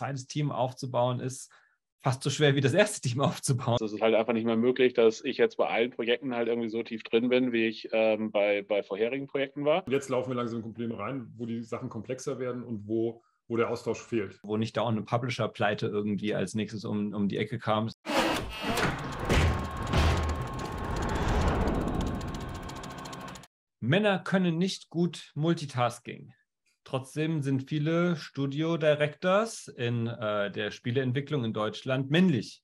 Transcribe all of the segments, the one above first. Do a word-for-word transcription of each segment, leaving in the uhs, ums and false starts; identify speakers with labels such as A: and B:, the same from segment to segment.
A: zweites Team aufzubauen ist fast so schwer wie das erste Team aufzubauen.
B: Es ist halt einfach nicht mehr möglich, dass ich jetzt bei allen Projekten halt irgendwie so tief drin bin, wie ich ähm, bei, bei vorherigen Projekten war.
C: Jetzt laufen wir langsam in Probleme rein, wo die Sachen komplexer werden und wo, wo der Austausch fehlt.
A: Wo nicht dauernd eine Publisher-Pleite irgendwie als nächstes um, um die Ecke kam. Männer können nicht gut Multitasking. Trotzdem sind viele Studio-Directors in äh, der Spieleentwicklung in Deutschland männlich.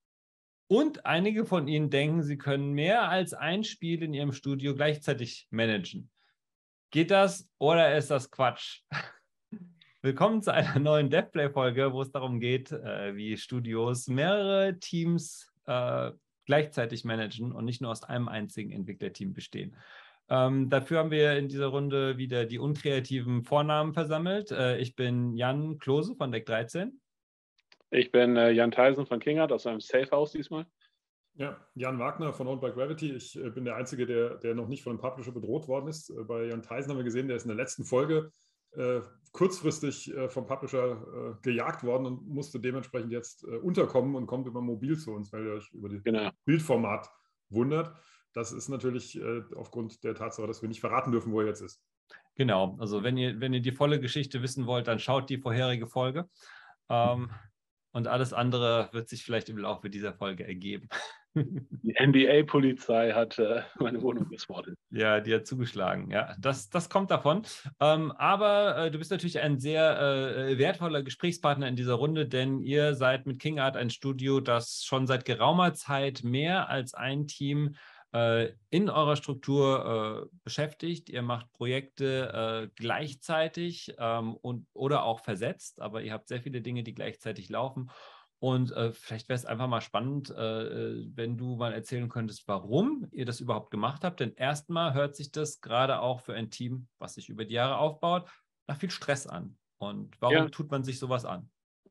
A: Und einige von ihnen denken, sie können mehr als ein Spiel in ihrem Studio gleichzeitig managen. Geht das oder ist das Quatsch? Willkommen zu einer neuen DevPlay-Folge, wo es darum geht, äh, wie Studios mehrere Teams äh, gleichzeitig managen und nicht nur aus einem einzigen Entwicklerteam bestehen. Ähm, dafür haben wir in dieser Runde wieder die unkreativen Vornamen versammelt. Äh, ich bin Jan Klose von Deck dreizehn.
B: Ich bin äh, Jan Theisen von Kingart aus einem Safe House diesmal.
C: Ja, Jan Wagner von Owned by Gravity. Ich äh, bin der Einzige, der, der noch nicht von einem Publisher bedroht worden ist. Äh, bei Jan Theisen haben wir gesehen, der ist in der letzten Folge äh, kurzfristig äh, vom Publisher äh, gejagt worden und musste dementsprechend jetzt äh, unterkommen und kommt über mobil zu uns, weil er sich über das
B: genau.
C: Bildformat wundert. Das ist natürlich äh, aufgrund der Tatsache, dass wir nicht verraten dürfen, wo er jetzt ist.
A: Genau, also wenn ihr, wenn ihr die volle Geschichte wissen wollt, dann schaut die vorherige Folge. Ähm, und alles andere wird sich vielleicht im Laufe dieser Folge ergeben.
B: Die N B A-Polizei hat äh, meine Wohnung geswattet.
A: Ja, die hat zugeschlagen. Ja, das, das kommt davon. Ähm, aber äh, du bist natürlich ein sehr äh, wertvoller Gesprächspartner in dieser Runde, denn ihr seid mit Kingart ein Studio, das schon seit geraumer Zeit mehr als ein Team in eurer Struktur äh, beschäftigt. Ihr macht Projekte äh, gleichzeitig ähm, und, oder auch versetzt, aber ihr habt sehr viele Dinge, die gleichzeitig laufen. Und äh, vielleicht wäre es einfach mal spannend, äh, wenn du mal erzählen könntest, warum ihr das überhaupt gemacht habt. Denn erstmal hört sich das gerade auch für ein Team, was sich über die Jahre aufbaut, nach viel Stress an. Und warum ja. tut man sich sowas an?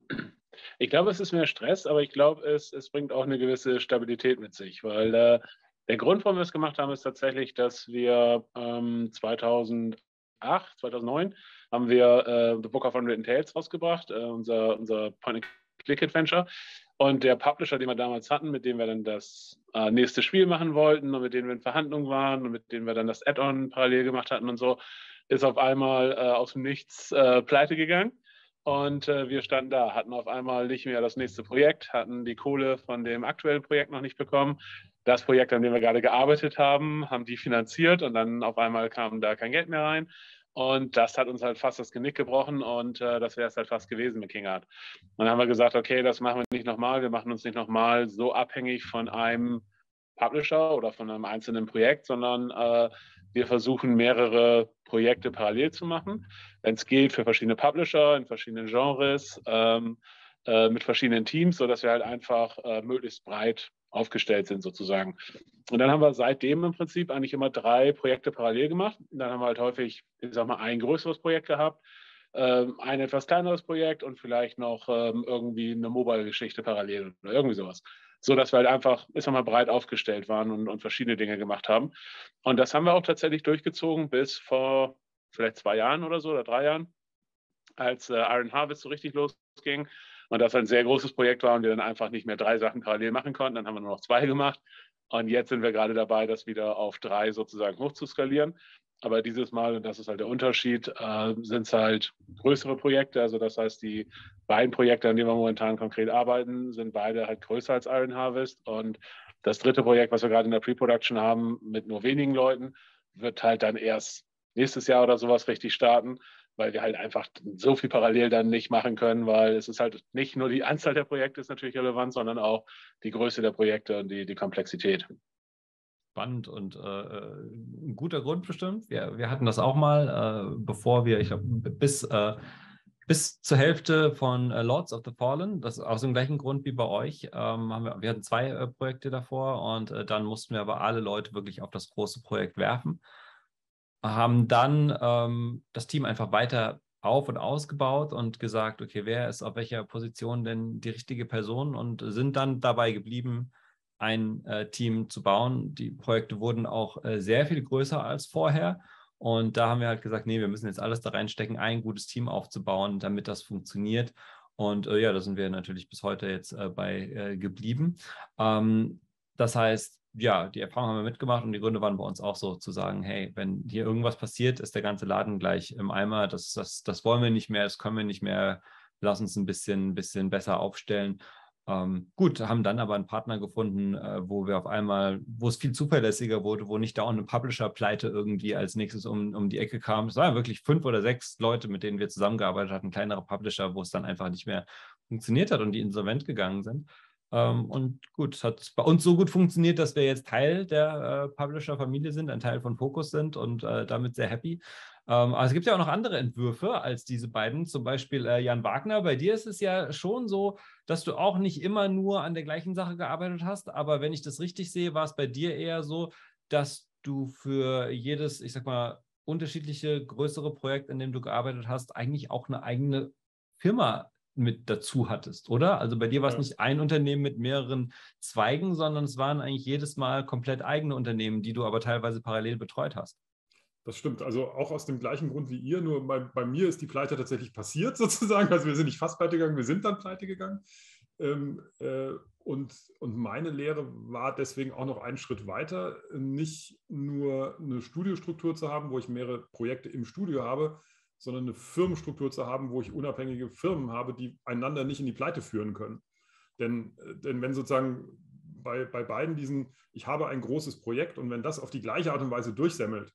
B: Ich glaube, es ist mehr Stress, aber ich glaube, es, es bringt auch eine gewisse Stabilität mit sich, weil äh, der Grund, warum wir es gemacht haben, ist tatsächlich, dass wir ähm, zweitausendacht, zweitausendneun haben wir äh, The Book of Unwritten Tales rausgebracht, äh, unser, unser Point-and-Click-Adventure. Und der Publisher, den wir damals hatten, mit dem wir dann das äh, nächste Spiel machen wollten und mit dem wir in Verhandlungen waren und mit dem wir dann das Add-on parallel gemacht hatten und so, ist auf einmal äh, aus dem Nichts äh, pleite gegangen. Und äh, wir standen da, hatten auf einmal nicht mehr das nächste Projekt, hatten die Kohle von dem aktuellen Projekt noch nicht bekommen. Das Projekt, an dem wir gerade gearbeitet haben, haben die finanziert und dann auf einmal kam da kein Geld mehr rein. Und das hat uns halt fast das Genick gebrochen und äh, das wäre es halt fast gewesen mit Kingart. Und dann haben wir gesagt, okay, das machen wir nicht nochmal, wir machen uns nicht nochmal so abhängig von einem Publisher oder von einem einzelnen Projekt, sondern äh, wir versuchen mehrere Projekte parallel zu machen, wenn es geht, für verschiedene Publisher, in verschiedenen Genres, ähm, äh, mit verschiedenen Teams, sodass wir halt einfach äh, möglichst breit aufgestellt sind sozusagen. Und dann haben wir seitdem im Prinzip eigentlich immer drei Projekte parallel gemacht. Und dann haben wir halt häufig, ich sag mal, ein größeres Projekt gehabt, ähm, ein etwas kleineres Projekt und vielleicht noch ähm, irgendwie eine Mobile-Geschichte parallel oder irgendwie sowas. So dass wir halt einfach, ich sag mal, breit aufgestellt waren und, und verschiedene Dinge gemacht haben. Und das haben wir auch tatsächlich durchgezogen bis vor vielleicht zwei Jahren oder so oder drei Jahren, als äh, Iron Harvest so richtig losging. Und das ein sehr großes Projekt war und wir dann einfach nicht mehr drei Sachen parallel machen konnten. Dann haben wir nur noch zwei gemacht. Und jetzt sind wir gerade dabei, das wieder auf drei sozusagen hochzuskalieren. Aber dieses Mal, und das ist halt der Unterschied, äh, sind es halt größere Projekte. Also das heißt, die beiden Projekte, an denen wir momentan konkret arbeiten, sind beide halt größer als Iron Harvest. Und das dritte Projekt, was wir gerade in der Pre-Production haben, mit nur wenigen Leuten, wird halt dann erst nächstes Jahr oder sowas richtig starten, weil wir halt einfach so viel parallel dann nicht machen können, weil es ist halt nicht nur die Anzahl der Projekte ist natürlich relevant, sondern auch die Größe der Projekte und die, die Komplexität.
A: Spannend und äh, ein guter Grund bestimmt. Wir, wir hatten das auch mal, äh, bevor wir, ich glaube, bis, äh, bis zur Hälfte von äh, Lords of the Fallen, das ist aus dem gleichen Grund wie bei euch, ähm, haben wir, wir hatten zwei äh, Projekte davor und äh, dann mussten wir aber alle Leute wirklich auf das große Projekt werfen. Haben dann ähm, das Team einfach weiter auf- und ausgebaut und gesagt, okay, wer ist auf welcher Position denn die richtige Person und sind dann dabei geblieben, ein äh, Team zu bauen. Die Projekte wurden auch äh, sehr viel größer als vorher und da haben wir halt gesagt, nee, wir müssen jetzt alles da reinstecken, ein gutes Team aufzubauen, damit das funktioniert. Und äh, ja, da sind wir natürlich bis heute jetzt äh, bei äh, geblieben. Ähm, das heißt, ja, die Erfahrung haben wir mitgemacht und die Gründe waren bei uns auch so, zu sagen, hey, wenn hier irgendwas passiert, ist der ganze Laden gleich im Eimer. Das, das, das wollen wir nicht mehr, das können wir nicht mehr. Lass uns ein bisschen, bisschen besser aufstellen. Ähm, gut, haben dann aber einen Partner gefunden, äh, wo wir auf einmal, wo es viel zuverlässiger wurde, wo nicht dauernd eine Publisher-Pleite irgendwie als nächstes um, um die Ecke kam. Es waren wirklich fünf oder sechs Leute, mit denen wir zusammengearbeitet hatten, kleinere Publisher, wo es dann einfach nicht mehr funktioniert hat und die insolvent gegangen sind. Ähm, und gut, es hat bei uns so gut funktioniert, dass wir jetzt Teil der äh, Publisher-Familie sind, ein Teil von Focus sind und äh, damit sehr happy. Ähm, aber es gibt ja auch noch andere Entwürfe als diese beiden, zum Beispiel äh, Jan Wagner. Bei dir ist es ja schon so, dass du auch nicht immer nur an der gleichen Sache gearbeitet hast, aber wenn ich das richtig sehe, war es bei dir eher so, dass du für jedes, ich sag mal, unterschiedliche größere Projekt, in dem du gearbeitet hast, eigentlich auch eine eigene Firma mit dazu hattest, oder? Also bei dir war es
C: Ja.
A: nicht ein Unternehmen mit mehreren Zweigen, sondern es waren eigentlich jedes Mal komplett eigene Unternehmen, die du aber teilweise parallel betreut hast.
C: Das stimmt, also auch aus dem gleichen Grund wie ihr, nur bei, bei mir ist die Pleite tatsächlich passiert sozusagen, also wir sind nicht fast pleite gegangen, wir sind dann pleite gegangen. Ähm, äh, und, und meine Lehre war deswegen auch noch einen Schritt weiter, nicht nur eine Studiostruktur zu haben, wo ich mehrere Projekte im Studio habe, sondern eine Firmenstruktur zu haben, wo ich unabhängige Firmen habe, die einander nicht in die Pleite führen können. Denn, denn wenn sozusagen bei, bei beiden diesen, ich habe ein großes Projekt und wenn das auf die gleiche Art und Weise durchsemmelt,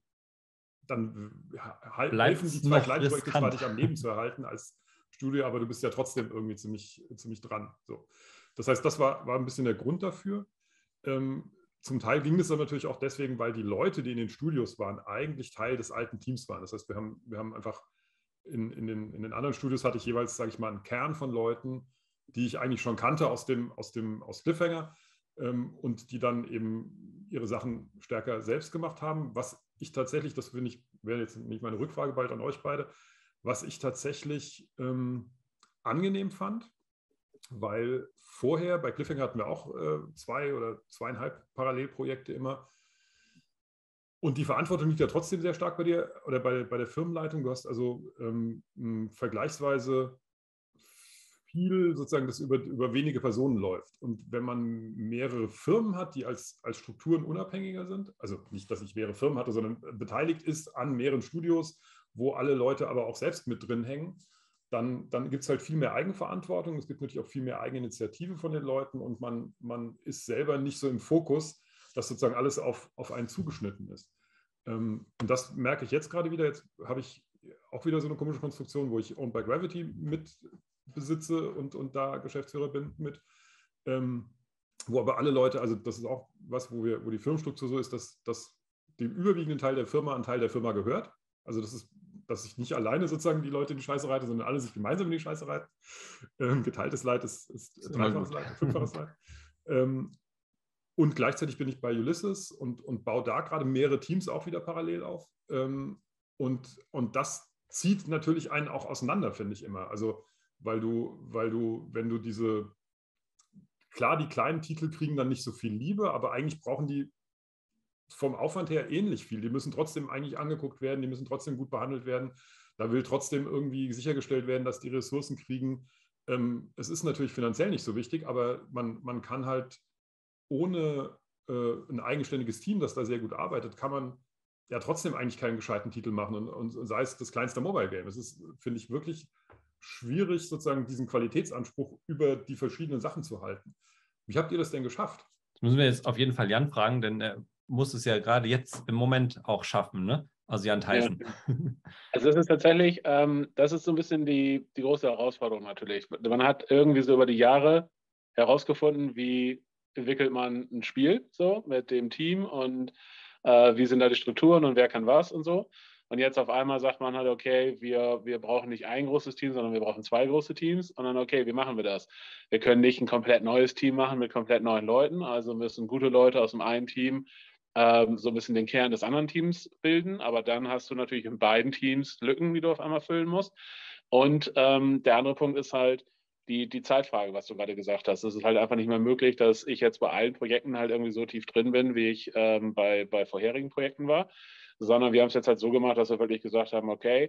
C: dann helfen die zwei kleinen Projekte zwar, dich am Leben zu erhalten als Studio, aber du bist ja trotzdem irgendwie ziemlich, ziemlich dran. So. Das heißt, das war, war ein bisschen der Grund dafür. Ähm, zum Teil ging es aber natürlich auch deswegen, weil die Leute, die in den Studios waren, eigentlich Teil des alten Teams waren. Das heißt, wir haben, wir haben einfach in, in, den, in den anderen Studios hatte ich jeweils, sage ich mal, einen Kern von Leuten, die ich eigentlich schon kannte aus dem, aus dem aus Cliffhanger ähm, und die dann eben ihre Sachen stärker selbst gemacht haben. Was ich tatsächlich, das wäre jetzt nicht meine Rückfrage bald an euch beide, was ich tatsächlich ähm, angenehm fand, weil vorher bei Cliffhanger hatten wir auch äh, zwei oder zweieinhalb Parallelprojekte immer. Und die Verantwortung liegt ja trotzdem sehr stark bei dir oder bei, bei der Firmenleitung. Du hast also ähm, vergleichsweise viel sozusagen, das über, über wenige Personen läuft. Und wenn man mehrere Firmen hat, die als, als Strukturen unabhängiger sind, also nicht, dass ich mehrere Firmen hatte, sondern beteiligt ist an mehreren Studios, wo alle Leute aber auch selbst mit drin hängen, dann, dann gibt es halt viel mehr Eigenverantwortung. Es gibt natürlich auch viel mehr Eigeninitiative von den Leuten und man, man ist selber nicht so im Fokus, dass sozusagen alles auf, auf einen zugeschnitten ist. Ähm, und das merke ich jetzt gerade wieder. Jetzt habe ich auch wieder so eine komische Konstruktion, wo ich Owned by Gravity mit besitze und, und da Geschäftsführer bin mit, ähm, wo aber alle Leute, also das ist auch was, wo, wir, wo die Firmenstruktur so ist, dass, dass dem überwiegenden Teil der Firma ein Teil der Firma gehört. Also das ist, dass ich nicht alleine sozusagen die Leute in die Scheiße reite, sondern alle sich gemeinsam in die Scheiße reiten. Ähm, geteiltes Leid ist, ist, ist dreifaches Leid, fünffaches Leid. Ähm, und gleichzeitig bin ich bei Ulysses und, und baue da gerade mehrere Teams auch wieder parallel auf. Ähm, und, und das zieht natürlich einen auch auseinander, finde ich immer. Also weil du, weil du, wenn du diese, klar, die kleinen Titel kriegen dann nicht so viel Liebe, aber eigentlich brauchen die vom Aufwand her ähnlich viel. Die müssen trotzdem eigentlich angeguckt werden, die müssen trotzdem gut behandelt werden. Da will trotzdem irgendwie sichergestellt werden, dass die Ressourcen kriegen. Ähm, es ist natürlich finanziell nicht so wichtig, aber man, man kann halt ohne äh, ein eigenständiges Team, das da sehr gut arbeitet, kann man ja trotzdem eigentlich keinen gescheiten Titel machen und, und, und sei es das kleinste Mobile Game. Es ist, finde ich, wirklich schwierig, sozusagen diesen Qualitätsanspruch über die verschiedenen Sachen zu halten. Wie habt ihr das denn geschafft?
A: Das müssen wir jetzt auf jeden Fall Jan fragen, denn er muss es ja gerade jetzt im Moment auch schaffen, ne? Also Jan Theissen.
B: Ja. Also das ist tatsächlich, ähm, das ist so ein bisschen die, die große Herausforderung natürlich. Man hat irgendwie so über die Jahre herausgefunden, wie entwickelt man ein Spiel so mit dem Team und äh, wie sind da die Strukturen und wer kann was und so. Und jetzt auf einmal sagt man halt, okay, wir, wir brauchen nicht ein großes Team, sondern wir brauchen zwei große Teams. Und dann, okay, wie machen wir das? Wir können nicht ein komplett neues Team machen mit komplett neuen Leuten. Also müssen gute Leute aus dem einen Team ähm, so ein bisschen den Kern des anderen Teams bilden. Aber dann hast du natürlich in beiden Teams Lücken, die du auf einmal füllen musst. Und ähm, der andere Punkt ist halt die, die Zeitfrage, was du gerade gesagt hast. Es ist halt einfach nicht mehr möglich, dass ich jetzt bei allen Projekten halt irgendwie so tief drin bin, wie ich ähm, bei, bei vorherigen Projekten war. Sondern wir haben es jetzt halt so gemacht, dass wir wirklich gesagt haben, okay,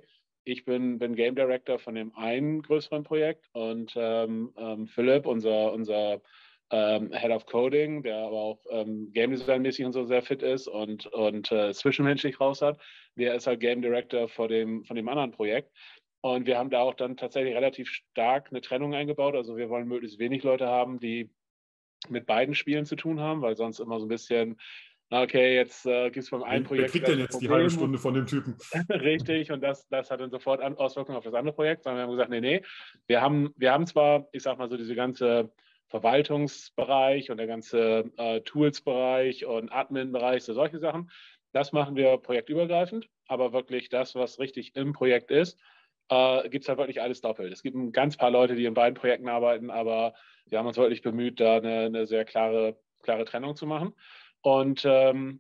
B: ich bin, bin Game Director von dem einen größeren Projekt und ähm, ähm, Philipp, unser, unser ähm, Head of Coding, der aber auch ähm, Game Design-mäßig und so sehr fit ist und, und äh, zwischenmenschlich raus hat, der ist halt Game Director von dem, von dem anderen Projekt. Und wir haben da auch dann tatsächlich relativ stark eine Trennung eingebaut. Also wir wollen möglichst wenig Leute haben, die mit beiden Spielen zu tun haben, weil sonst immer so ein bisschen, okay, jetzt äh, gibt es beim einen
C: Wer, wer
B: Projekt
C: kriegt
B: vielleicht
C: denn
B: ein
C: jetzt die halbe
B: Problem.
C: Stunde von dem Typen?
B: Richtig, und das, das hat dann sofort An- Auswirkungen auf das andere Projekt, sondern wir haben gesagt, nee, nee, wir haben, wir haben zwar, ich sag mal so, diese ganze Verwaltungsbereich und der ganze äh, Tools-Bereich und Admin-Bereich, so solche Sachen, das machen wir projektübergreifend, aber wirklich das, was richtig im Projekt ist, äh, gibt es halt wirklich alles doppelt. Es gibt ein ganz paar Leute, die in beiden Projekten arbeiten, aber wir haben uns wirklich bemüht, da eine, eine sehr klare, klare Trennung zu machen. Und ähm,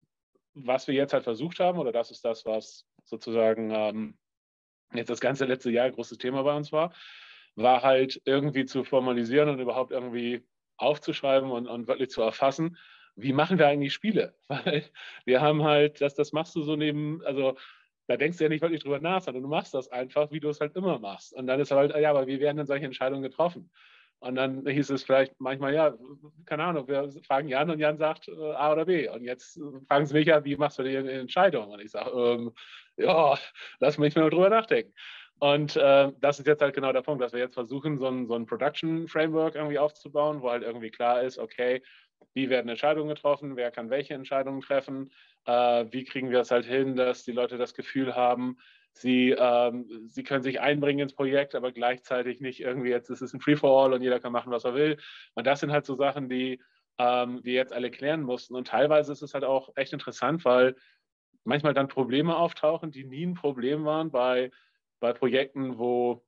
B: was wir jetzt halt versucht haben, oder das ist das, was sozusagen ähm, jetzt das ganze letzte Jahr ein großes Thema bei uns war, war halt irgendwie zu formalisieren und überhaupt irgendwie aufzuschreiben und, und wirklich zu erfassen, wie machen wir eigentlich Spiele? Weil wir haben halt, das, das machst du so neben, also da denkst du ja nicht wirklich drüber nach, sondern du machst das einfach, wie du es halt immer machst. Und dann ist halt, ja, aber wie werden denn solche Entscheidungen getroffen? Und dann hieß es vielleicht manchmal, ja, keine Ahnung, wir fragen Jan und Jan sagt äh, A oder B. Und jetzt fragen sie mich ja, wie machst du die Entscheidung? Und ich sage, ähm, ja, lass mich mal drüber nachdenken. Und äh, das ist jetzt halt genau der Punkt, dass wir jetzt versuchen, so ein, so ein Production-Framework irgendwie aufzubauen, wo halt irgendwie klar ist, okay, wie werden Entscheidungen getroffen, wer kann welche Entscheidungen treffen, äh, wie kriegen wir es halt hin, dass die Leute das Gefühl haben, sie, ähm, sie können sich einbringen ins Projekt, aber gleichzeitig nicht irgendwie, jetzt ist es ein Free-for-all und jeder kann machen, was er will. Und das sind halt so Sachen, die ähm, wir jetzt alle klären mussten. Und teilweise ist es halt auch echt interessant, weil manchmal dann Probleme auftauchen, die nie ein Problem waren bei, bei Projekten, wo,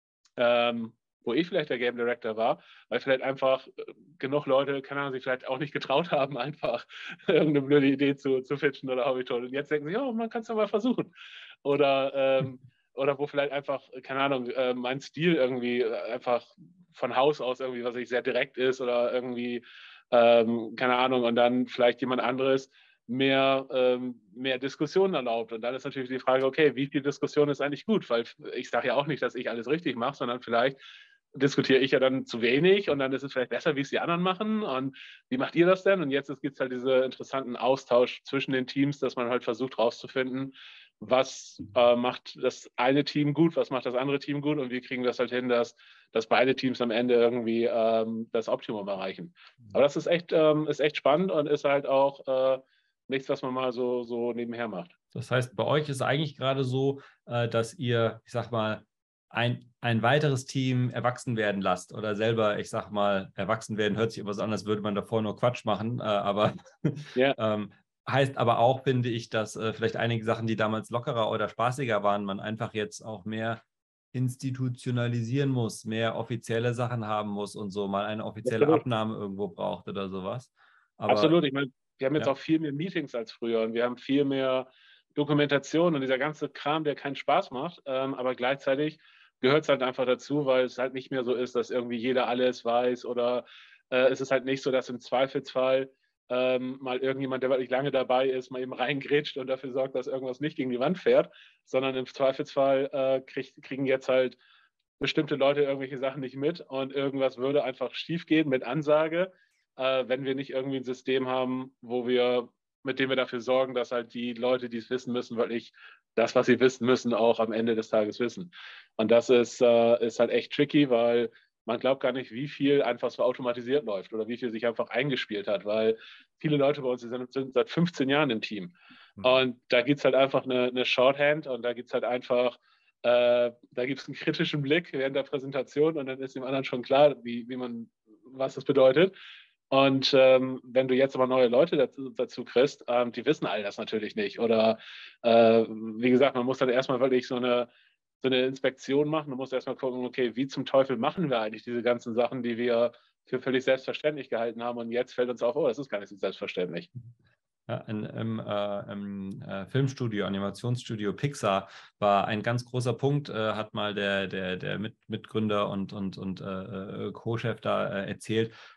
B: ähm, wo ich vielleicht der Game Director war, weil vielleicht einfach genug Leute, keine Ahnung, sich vielleicht auch nicht getraut haben, einfach irgendeine blöde Idee zu, zu pitchen oder Hobbyton. Und jetzt denken sie, ja, man kann es ja mal versuchen. Oder, ähm, oder wo vielleicht einfach, keine Ahnung, äh, mein Stil irgendwie einfach von Haus aus irgendwie, was ich sehr direkt ist oder irgendwie, ähm, keine Ahnung, und dann vielleicht jemand anderes mehr, ähm, mehr Diskussionen erlaubt. Und dann ist natürlich die Frage, okay, wie viel Diskussion ist eigentlich gut? Weil ich sage ja auch nicht, dass ich alles richtig mache, sondern vielleicht diskutiere ich ja dann zu wenig und dann ist es vielleicht besser, wie es die anderen machen. Und wie macht ihr das denn? Und jetzt gibt es halt diesen interessanten Austausch zwischen den Teams, dass man halt versucht herauszufinden, was äh, macht das eine Team gut, was macht das andere Team gut und wie kriegen wir das halt hin, dass, dass beide Teams am Ende irgendwie ähm, das Optimum erreichen. Aber das ist echt, ähm, ist echt spannend und ist halt auch äh, nichts, was man mal so, so nebenher macht.
A: Das heißt, bei euch ist eigentlich gerade so, äh, dass ihr, ich sag mal, ein, ein weiteres Team erwachsen werden lasst oder selber, ich sag mal, erwachsen werden, hört sich immer so an, als würde man davor nur Quatsch machen, äh, aber
B: Ja.
A: ähm, heißt aber auch, finde ich, dass äh, vielleicht einige Sachen, die damals lockerer oder spaßiger waren, man einfach jetzt auch mehr institutionalisieren muss, mehr offizielle Sachen haben muss und so mal eine offizielle
B: Absolut.
A: Abnahme irgendwo braucht oder sowas. Aber
B: Absolut. Ich meine, wir haben jetzt
A: ja.
B: auch viel mehr Meetings als früher und wir haben viel mehr Dokumentation und dieser ganze Kram, der keinen Spaß macht, ähm, aber gleichzeitig gehört es halt einfach dazu, weil es halt nicht mehr so ist, dass irgendwie jeder alles weiß oder äh, es ist halt nicht so, dass im Zweifelsfall ähm, mal irgendjemand, der wirklich lange dabei ist, mal eben reingrätscht und dafür sorgt, dass irgendwas nicht gegen die Wand fährt, sondern im Zweifelsfall äh, krieg, kriegen jetzt halt bestimmte Leute irgendwelche Sachen nicht mit und irgendwas würde einfach schief gehen mit Ansage, äh, wenn wir nicht irgendwie ein System haben, wo wir, mit dem wir dafür sorgen, dass halt die Leute, die es wissen müssen, wirklich das, was sie wissen müssen, auch am Ende des Tages wissen. Und das ist, äh, ist halt echt tricky, weil man glaubt gar nicht, wie viel einfach so automatisiert läuft oder wie viel sich einfach eingespielt hat, weil viele Leute bei uns sind, sind seit fünfzehn Jahren im Team. Und da gibt es halt einfach eine, eine Shorthand und da gibt es halt einfach äh, da gibt es einen kritischen Blick während der Präsentation und dann ist dem anderen schon klar, wie, wie man, was das bedeutet. Und ähm, wenn du jetzt aber neue Leute dazu, dazu kriegst, ähm, die wissen all das natürlich nicht. Oder äh, wie gesagt, man muss dann erstmal wirklich so eine, so eine Inspektion machen. Man muss erstmal gucken, okay, wie zum Teufel machen wir eigentlich diese ganzen Sachen, die wir für völlig selbstverständlich gehalten haben. Und jetzt fällt uns auf, oh, das ist gar nicht so selbstverständlich.
A: Ja, in, im, äh, im äh, Filmstudio, Animationsstudio Pixar war ein ganz großer Punkt, äh, hat mal der, der, der Mit Mitgründer und, und, und äh, Co-Chef da äh, erzählt.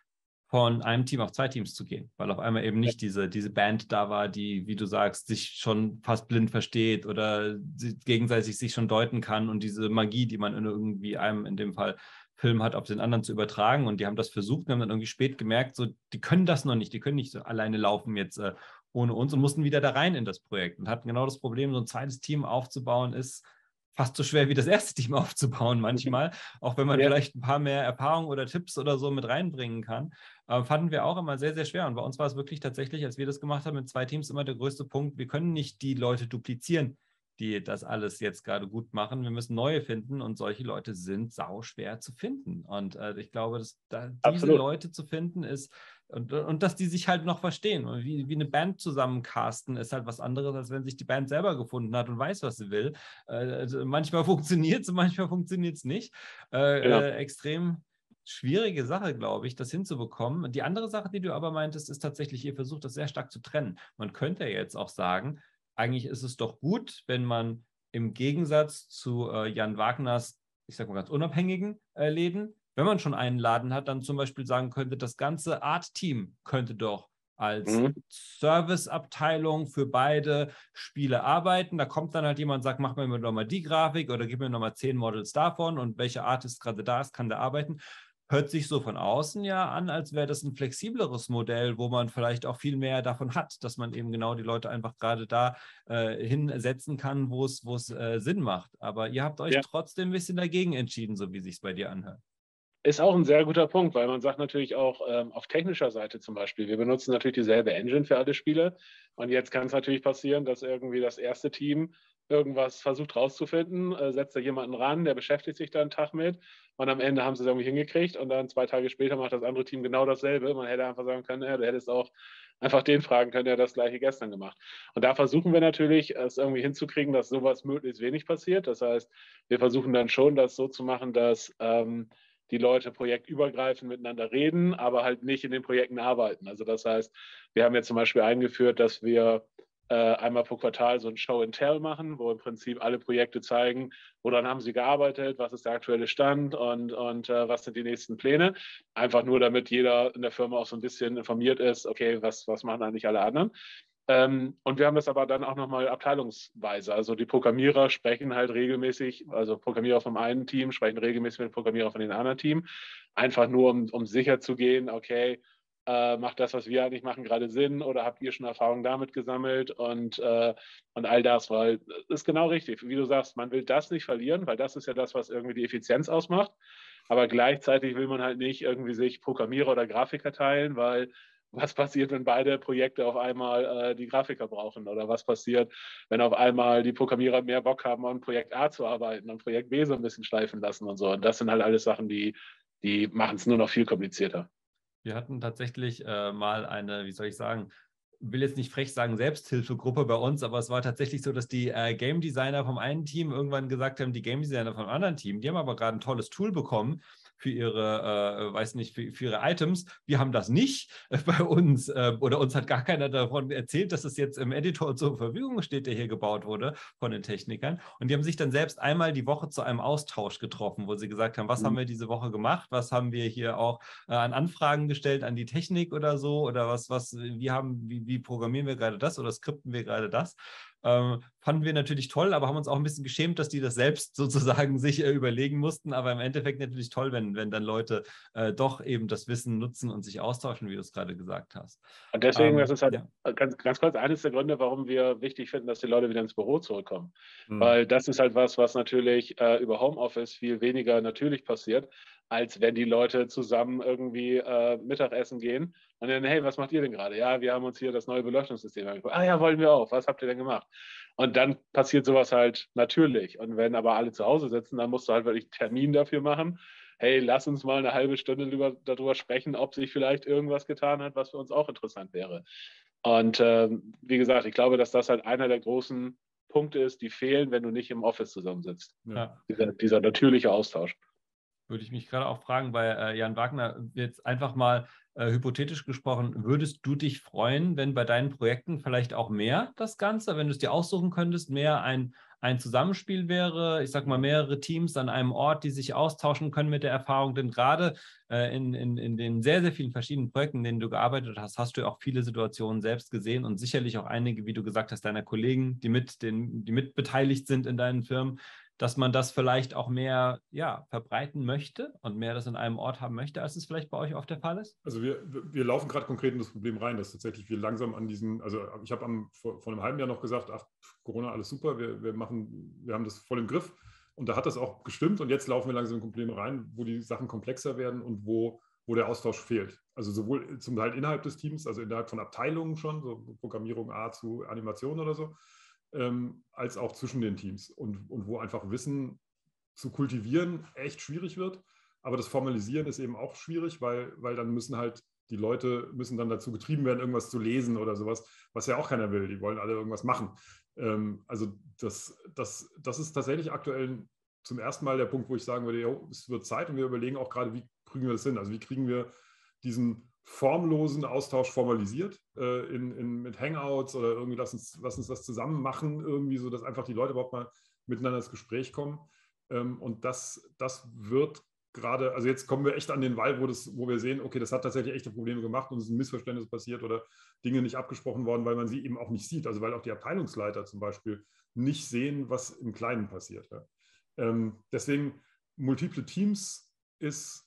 A: von einem Team auf zwei Teams zu gehen, weil auf einmal eben nicht diese, diese Band da war, die, wie du sagst, sich schon fast blind versteht oder gegenseitig sich schon deuten kann und diese Magie, die man in irgendwie einem, in dem Fall Film hat, auf den anderen zu übertragen, und die haben das versucht und haben dann irgendwie spät gemerkt, so, die können das noch nicht, die können nicht so alleine laufen jetzt äh, ohne uns, und mussten wieder da rein in das Projekt und hatten genau das Problem, so ein zweites Team aufzubauen ist fast so schwer wie das erste Team aufzubauen manchmal, auch wenn man ja. vielleicht ein paar mehr Erfahrungen oder Tipps oder so mit reinbringen kann, äh, fanden wir auch immer sehr, sehr schwer. Und bei uns war es wirklich tatsächlich, als wir das gemacht haben mit zwei Teams, immer der größte Punkt, wir können nicht die Leute duplizieren, die das alles jetzt gerade gut machen. Wir müssen neue finden, und solche Leute sind sau schwer zu finden. Und äh, ich glaube, dass da diese
B: Absolut.
A: Leute zu finden ist, und, und dass die sich halt noch verstehen. Und wie, wie eine Band zusammencasten ist halt was anderes, als wenn sich die Band selber gefunden hat und weiß, was sie will. Äh, also manchmal funktioniert es und manchmal funktioniert es nicht. Äh, genau. äh, extrem schwierige Sache, glaube ich, das hinzubekommen. Die andere Sache, die du aber meintest, ist tatsächlich, ihr versucht das sehr stark zu trennen. Man könnte ja jetzt auch sagen, eigentlich ist es doch gut, wenn man im Gegensatz zu äh, Jan Wagners, ich sage mal ganz unabhängigen äh, Läden, wenn man schon einen Laden hat, dann zum Beispiel sagen könnte, das ganze Art-Team könnte doch als mhm. Serviceabteilung für beide Spiele arbeiten. Da kommt dann halt jemand und sagt, mach mir doch mal die Grafik oder gib mir noch mal zehn Models davon, und welcher Artist gerade da ist, kann der arbeiten. Hört sich so von außen ja an, als wäre das ein flexibleres Modell, wo man vielleicht auch viel mehr davon hat, dass man eben genau die Leute einfach gerade da äh, hinsetzen kann, wo es wo es äh, Sinn macht. Aber ihr habt euch ja. trotzdem ein bisschen dagegen entschieden, so wie es sich bei dir anhört.
B: Ist auch ein sehr guter Punkt, weil man sagt natürlich auch ähm, auf technischer Seite zum Beispiel, wir benutzen natürlich dieselbe Engine für alle Spiele, und jetzt kann es natürlich passieren, dass irgendwie das erste Team irgendwas versucht rauszufinden, äh, setzt da jemanden ran, der beschäftigt sich da einen Tag mit, und am Ende haben sie es irgendwie hingekriegt, und dann zwei Tage später macht das andere Team genau dasselbe. Man hätte einfach sagen können, ja, du hättest auch einfach den fragen können, der hat das gleiche gestern gemacht. Und da versuchen wir natürlich, es irgendwie hinzukriegen, dass sowas möglichst wenig passiert. Das heißt, wir versuchen dann schon, das so zu machen, dass ähm, die Leute projektübergreifend miteinander reden, aber halt nicht in den Projekten arbeiten. Also das heißt, wir haben jetzt zum Beispiel eingeführt, dass wir äh, einmal pro Quartal so ein Show and Tell machen, wo im Prinzip alle Projekte zeigen, woran haben sie gearbeitet, was ist der aktuelle Stand und, und äh, was sind die nächsten Pläne. Einfach nur, damit jeder in der Firma auch so ein bisschen informiert ist, okay, was, was machen eigentlich alle anderen. Ähm, und wir haben das aber dann auch nochmal abteilungsweise. Also die Programmierer sprechen halt regelmäßig, also Programmierer vom einen Team sprechen regelmäßig mit Programmierer von den anderen Team. Einfach nur, um, um sicher zu gehen, okay, äh, macht das, was wir eigentlich machen, gerade Sinn, oder habt ihr schon Erfahrungen damit gesammelt und, äh, und all das, weil das ist genau richtig. Wie du sagst, man will das nicht verlieren, weil das ist ja das, was irgendwie die Effizienz ausmacht. Aber gleichzeitig will man halt nicht irgendwie sich Programmierer oder Grafiker teilen, weil was passiert, wenn beide Projekte auf einmal äh, die Grafiker brauchen? Oder was passiert, wenn auf einmal die Programmierer mehr Bock haben, an Projekt A zu arbeiten und Projekt B so ein bisschen schleifen lassen und so? Und das sind halt alles Sachen, die, die machen es nur noch viel komplizierter.
A: Wir hatten tatsächlich äh, mal eine, wie soll ich sagen, will jetzt nicht frech sagen, Selbsthilfegruppe bei uns, aber es war tatsächlich so, dass die äh, Game Designer vom einen Team irgendwann gesagt haben, die Game Designer vom anderen Team, die haben aber gerade ein tolles Tool bekommen für ihre, äh, weiß nicht, für, für ihre Items. Wir haben das nicht äh, bei uns äh, oder uns hat gar keiner davon erzählt, dass es jetzt im Editor zur Verfügung steht, der hier gebaut wurde von den Technikern. Und die haben sich dann selbst einmal die Woche zu einem Austausch getroffen, wo sie gesagt haben, was mhm. haben wir diese Woche gemacht, was haben wir hier auch äh, an Anfragen gestellt an die Technik oder so, oder was, was, wie haben, wie, wie programmieren wir gerade das oder skripten wir gerade das. Ähm, fanden wir natürlich toll, aber haben uns auch ein bisschen geschämt, dass die das selbst sozusagen sich äh, überlegen mussten. Aber im Endeffekt natürlich toll, wenn, wenn dann Leute äh, doch eben das Wissen nutzen und sich austauschen, wie du es gerade gesagt hast.
B: Und deswegen, ähm, das ist halt ja. ganz, ganz kurz eines der Gründe, warum wir wichtig finden, dass die Leute wieder ins Büro zurückkommen. Hm. Weil das ist halt was, was natürlich äh, über Homeoffice viel weniger natürlich passiert, als wenn die Leute zusammen irgendwie äh, Mittagessen gehen und dann, hey, was macht ihr denn gerade? Ja, wir haben uns hier das neue Beleuchtungssystem angeguckt. Ah ja, wollen wir auch. Was habt ihr denn gemacht? Und dann passiert sowas halt natürlich. Und wenn aber alle zu Hause sitzen, dann musst du halt wirklich einen Termin dafür machen. Hey, lass uns mal eine halbe Stunde darüber, darüber sprechen, ob sich vielleicht irgendwas getan hat, was für uns auch interessant wäre. Und ähm, wie gesagt, ich glaube, dass das halt einer der großen Punkte ist, die fehlen, wenn du nicht im Office zusammensitzt. Ja. Dieser, dieser natürliche Austausch.
A: Würde ich mich gerade auch fragen, bei äh, Jan Wagner, jetzt einfach mal äh, hypothetisch gesprochen, würdest du dich freuen, wenn bei deinen Projekten vielleicht auch mehr das Ganze, wenn du es dir aussuchen könntest, mehr ein, ein Zusammenspiel wäre, ich sag mal mehrere Teams an einem Ort, die sich austauschen können mit der Erfahrung, denn gerade äh, in, in, in den sehr, sehr vielen verschiedenen Projekten, in denen du gearbeitet hast, hast du auch viele Situationen selbst gesehen und sicherlich auch einige, wie du gesagt hast, deiner Kollegen, die mit, den, die mitbeteiligt sind in deinen Firmen, dass man das vielleicht auch mehr ja, verbreiten möchte und mehr das in einem Ort haben möchte, als es vielleicht bei euch oft der Fall ist?
C: Also wir, wir laufen gerade konkret in das Problem rein, dass tatsächlich wir langsam an diesen, also ich habe am, vor, vor einem halben Jahr noch gesagt, ach, Corona, alles super, wir, wir, machen, wir haben das voll im Griff. Und da hat das auch gestimmt und jetzt laufen wir langsam in Probleme rein, wo die Sachen komplexer werden und wo, wo der Austausch fehlt. Also sowohl zum Teil innerhalb des Teams, also innerhalb von Abteilungen schon, so Programmierung A zu Animation oder so, ähm, als auch zwischen den Teams und, und wo einfach Wissen zu kultivieren echt schwierig wird. Aber das Formalisieren ist eben auch schwierig, weil, weil dann müssen halt die Leute müssen dann dazu getrieben werden, irgendwas zu lesen oder sowas, was ja auch keiner will. Die wollen alle irgendwas machen. Ähm, also das, das, das ist tatsächlich aktuell zum ersten Mal der Punkt, wo ich sagen würde, jo, es wird Zeit und wir überlegen auch gerade, wie kriegen wir das hin? Also wie kriegen wir diesen formlosen Austausch formalisiert äh, in, in, mit Hangouts oder irgendwie lass uns, lass uns das zusammen machen, irgendwie so, dass einfach die Leute überhaupt mal miteinander ins Gespräch kommen. Ähm, und das, das wird gerade, also jetzt kommen wir echt an den Wall, wo, das, wo wir sehen, okay, das hat tatsächlich echte Probleme gemacht und es ist ein Missverständnis passiert oder Dinge nicht abgesprochen worden, weil man sie eben auch nicht sieht. Also weil auch die Abteilungsleiter zum Beispiel nicht sehen, was im Kleinen passiert. Ja. Ähm, deswegen, multiple Teams ist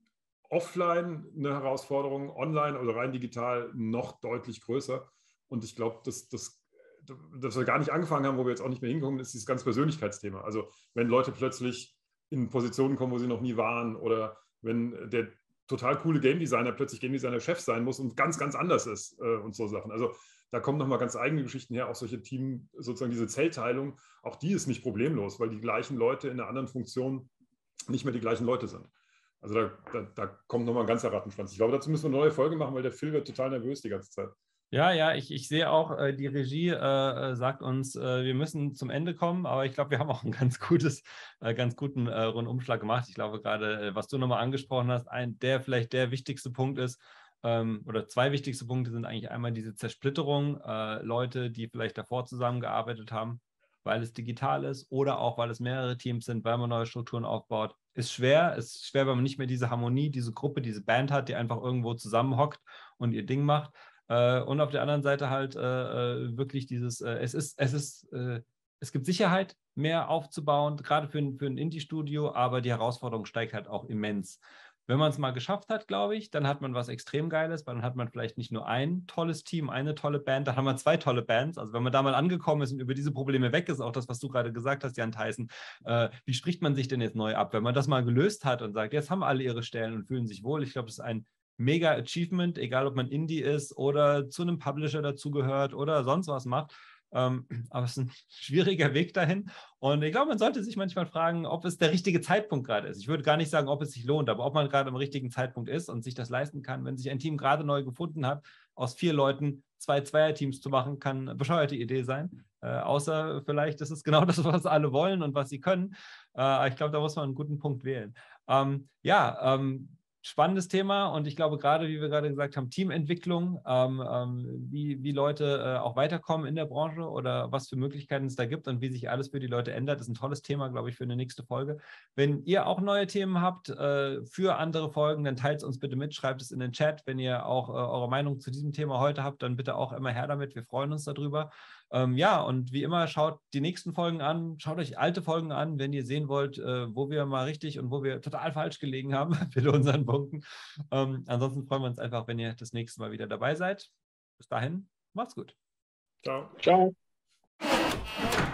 C: offline eine Herausforderung, online oder rein digital noch deutlich größer. Und ich glaube, dass, dass, dass wir gar nicht angefangen haben, wo wir jetzt auch nicht mehr hinkommen, ist dieses ganze Persönlichkeitsthema. Also wenn Leute plötzlich in Positionen kommen, wo sie noch nie waren oder wenn der total coole Game Designer plötzlich Game Designer Chef sein muss und ganz, ganz anders ist äh, und so Sachen. Also da kommen nochmal ganz eigene Geschichten her, auch solche Team, sozusagen diese Zellteilung, auch die ist nicht problemlos, weil die gleichen Leute in einer anderen Funktion nicht mehr die gleichen Leute sind. Also da, da, da kommt nochmal ein ganzer Rattenschwanz. Ich glaube, dazu müssen wir eine neue Folge machen, weil der Phil wird total nervös die ganze Zeit.
A: Ja, ja, ich, ich sehe auch, äh, die Regie äh, sagt uns, äh, wir müssen zum Ende kommen, aber ich glaube, wir haben auch einen ganz gutes, äh, ganz guten äh, Rundumschlag gemacht. Ich glaube gerade, äh, was du nochmal angesprochen hast, ein, der vielleicht der wichtigste Punkt ist, ähm, oder zwei wichtigste Punkte sind eigentlich einmal diese Zersplitterung, äh, Leute, die vielleicht davor zusammengearbeitet haben, weil es digital ist oder auch, weil es mehrere Teams sind, weil man neue Strukturen aufbaut. Ist schwer, ist schwer, weil man nicht mehr diese Harmonie, diese Gruppe, diese Band hat, die einfach irgendwo zusammenhockt und ihr Ding macht. Und auf der anderen Seite halt äh, wirklich dieses, äh, es ist, es ist, äh, es gibt Sicherheit, mehr aufzubauen, gerade für ein, für ein Indie-Studio, aber die Herausforderung steigt halt auch immens. Wenn man es mal geschafft hat, glaube ich, dann hat man was extrem Geiles, weil dann hat man vielleicht nicht nur ein tolles Team, eine tolle Band, dann haben wir zwei tolle Bands. Also wenn man da mal angekommen ist und über diese Probleme weg ist, auch das, was du gerade gesagt hast, Jan Theissen, äh, wie spricht man sich denn jetzt neu ab? Wenn man das mal gelöst hat und sagt, jetzt haben alle ihre Stellen und fühlen sich wohl, ich glaube, das ist ein mega Achievement, egal ob man Indie ist oder zu einem Publisher dazugehört oder sonst was macht. Ähm, aber es ist ein schwieriger Weg dahin. Und ich glaube, man sollte sich manchmal fragen, ob es der richtige Zeitpunkt gerade ist. Ich würde gar nicht sagen, ob es sich lohnt, aber ob man gerade am richtigen Zeitpunkt ist und sich das leisten kann, wenn sich ein Team gerade neu gefunden hat, aus vier Leuten zwei Zweierteams zu machen, kann eine bescheuerte Idee sein. Äh, außer vielleicht ist es genau das, was alle wollen und was sie können. Äh, ich glaube, da muss man einen guten Punkt wählen. Ähm, ja, ähm, spannendes Thema und ich glaube gerade, wie wir gerade gesagt haben, Teamentwicklung, ähm, ähm, wie, wie Leute äh, auch weiterkommen in der Branche oder was für Möglichkeiten es da gibt und wie sich alles für die Leute ändert, ist ein tolles Thema, glaube ich, für eine nächste Folge. Wenn ihr auch neue Themen habt äh, für andere Folgen, dann teilt es uns bitte mit, schreibt es in den Chat. Wenn ihr auch äh, eure Meinung zu diesem Thema heute habt, dann bitte auch immer her damit. Wir freuen uns darüber. Ähm, ja, und wie immer, schaut die nächsten Folgen an, schaut euch alte Folgen an, wenn ihr sehen wollt, äh, wo wir mal richtig und wo wir total falsch gelegen haben mit unseren Punkten. Ähm, ansonsten freuen wir uns einfach, wenn ihr das nächste Mal wieder dabei seid. Bis dahin, macht's gut.
B: Ciao. Ciao.